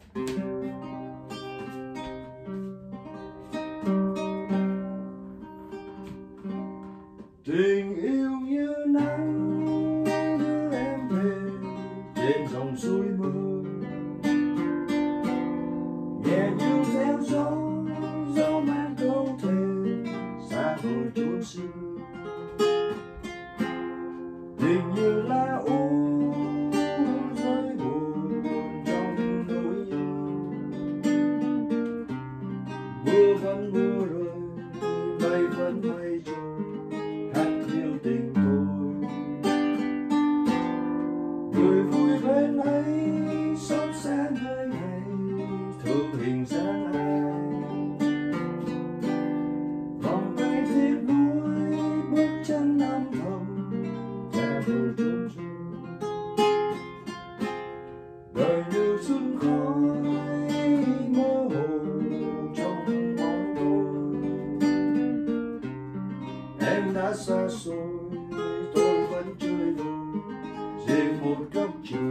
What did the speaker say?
Tình yêu như nắng đưa em về trên dòng suối mơ, nhẹ như reo gió dẫu mang câu thề xa vời chốn xưa. Tình như lá úa rơi buồn trong nỗi nhớ, mưa vẫn mưa rơi, mây vẫn mây trôi, hát yêu tình tôi. Người vui bên ấy sống sáng nơi này, thương hình dáng ai. Vòng tay tiếc nuối bước chân âm thầm, che đôi trốn ru. Đời như sương khói mơ hồ trong bóng tôi. Em đã xa xôi, tôi vẫn chơi vơi riêng một góc trời.